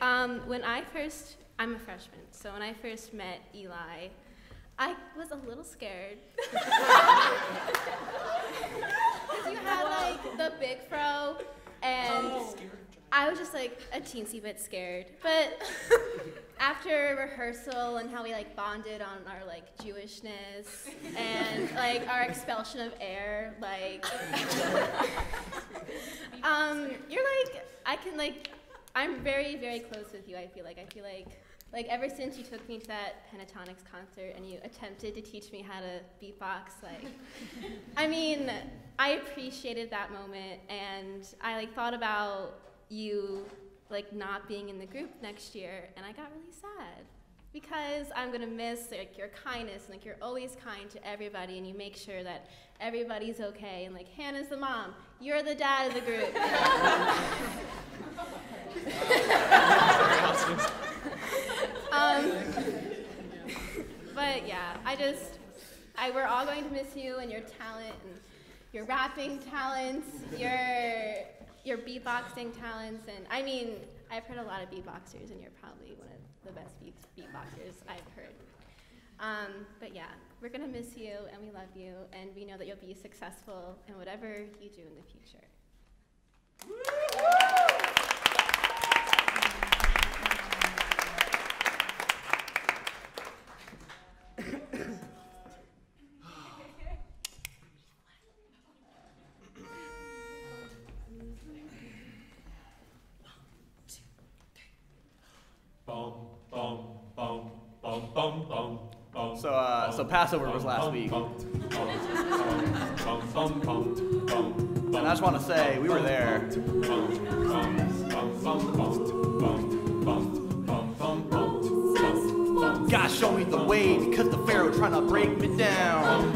I'm a freshman, so when I first met Eli, I was a little scared. Because you had like the big fro, and I was just like a teensy bit scared. But after rehearsal and how we like bonded on our like Jewishness and like our expulsion of air, like you're like I'm very, very close with you. I feel like ever since you took me to that Pentatonics concert and you attempted to teach me how to beatbox, like, I mean, I appreciated that moment, and I like thought about you like not being in the group next year, and I got really sad because I'm gonna miss like your kindness, and like you're always kind to everybody, and you make sure that everybody's okay, and like Hannah's the mom, you're the dad of the group. But yeah, we're all going to miss you and your talent and your rapping talents, your beatboxing talents, and I mean, I've heard a lot of beatboxers, and you're probably one of the best beatboxers I've heard. But yeah, we're gonna miss you, and we love you, and we know that you'll be successful in whatever you do in the future. So Passover was last week. And I just want to say, we were there. God, show me the way, because the Pharaoh trying to break me down.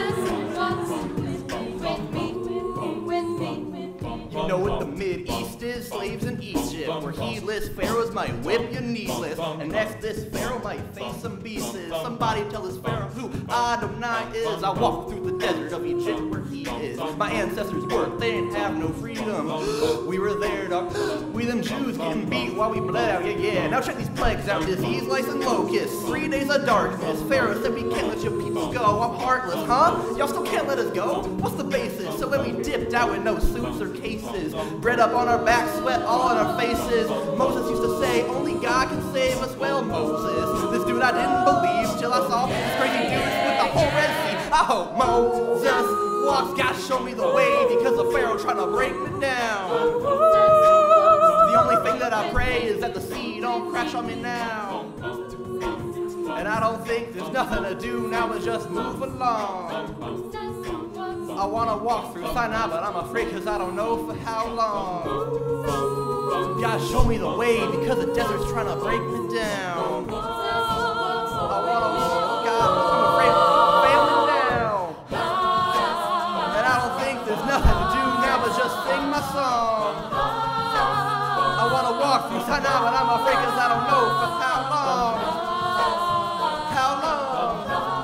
You know what the Mid-East is? Slaves in Egypt, where heedless pharaohs might whip you needless. And next this pharaoh might face some beasts. Somebody tell this pharaoh who Adonai is. I walk through the desert of Egypt where he is. My ancestors worked, they didn't have no freedom. We were there, dog. We them Jews getting beat while we bled out, yeah. Now check these plagues out, disease, lice, and locusts. 3 days of darkness. Pharaoh said we can't let your people go. I'm heartless, huh? Y'all still can't let us go? What's the basis? So when we dipped out with no suits or cases, bread up on our backs, sweat all on our faces. Moses used to say, only God can save us. Well, Moses, this dude I didn't believe till I saw this crazy dude with the whole Red Sea. I hope Moses walks, God show me the way, because the Pharaoh trying to break me down. The only thing that I pray is that the sea don't crash on me now. And I don't think there's nothing to do now but just move along. I want to walk through Sinai, but I'm afraid because I don't know for how long. God, show me the way, because the desert's trying to break me down. I want to walk, God, but I'm afraid of failing down. And I don't think there's nothing to do now but just sing my song. I want to walk through Sinai, but I'm afraid because I don't know for how long. How long?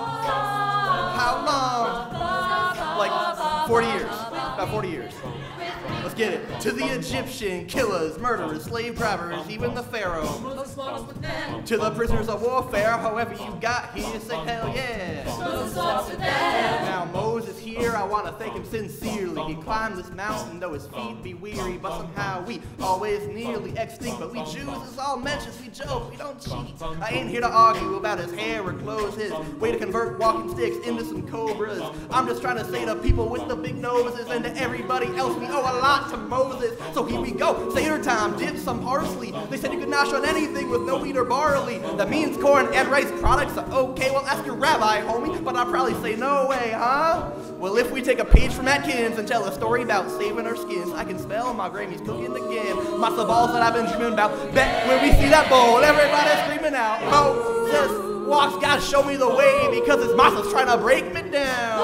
How long? Like 40 years, about 40 years. Let's get it. To the Egyptian killers, murderers, slave drivers, even the Pharaoh. To the prisoners of warfare, however you got here, say hell yeah. Now Moses here, I want to thank him sincerely. He climbed this mountain, though his feet be weary, but somehow we always nearly extinct. But we Jews is all mentions, we joke, we don't cheat. I ain't here to argue about his hair or clothes, his way to convert walking sticks into some cobras. I'm just trying to say to people with the big noses and to everybody else, we owe a lot to Moses. So here we go, Seder time, dip some parsley. They said you could nosh on anything with no wheat or barley. That means corn and rice products are okay. Well, ask your rabbi, homie, but I'll probably say no way, huh? Well, if we take a page from Atkins and tell a story about saving our skins, I can smell my gravy cooking again. Matzo balls that I've been dreaming about. Bet when we see that bowl, everybody's screaming out. Moses walks, God show me the way, because his matzah's trying to break me down.